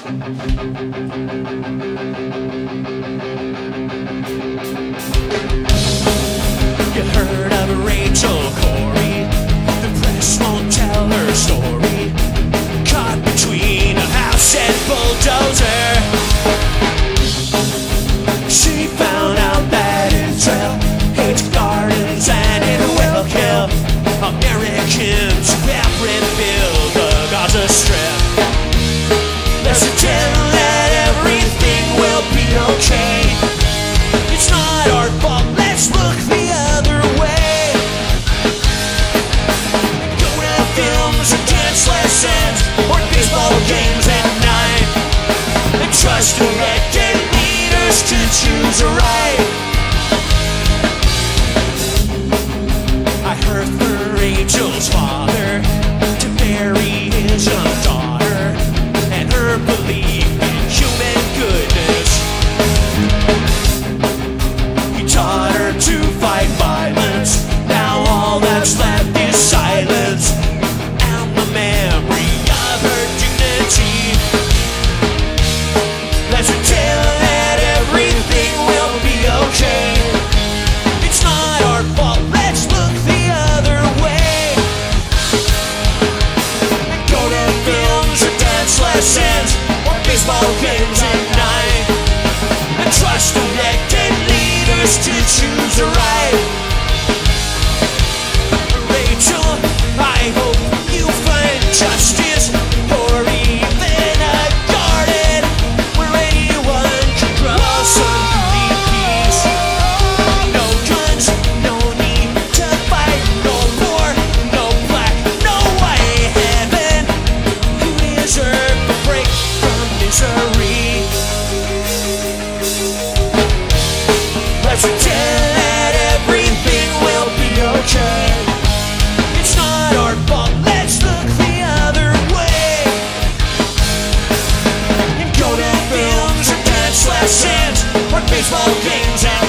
You heard of Rachel Corrie? The press won't tell her story. Caught between a house and bulldozer. She found out that Israel hates gardens and it will kill Americans who have rebuilt the Gaza Strip. Let's pretend that everything will be okay. It's not our fault, let's look the other way. Go to films or dance lessons or baseball games at night, and trust elected leaders to choose right. I heard from Rachel's father to bury his young daughter and her belief in human goodness. He taught her to fight violence. Now all that's left is silence and the memory of her dignity. Let's pretend that everything will be okay. It's not our fault, let's look the other way. Go to films or dance lessons or baseball games at night, and trust elected leaders to choose right. Rachel, I hope you find justice, or even a garden where anyone can grow some beauty peace. No guns, no need to fight, no war, no black, no white heaven. You deserve a break from misery. Let's pretend that everything will be okay. It's not our fault, let's look the other way. And go to films or dance lessons or baseball games.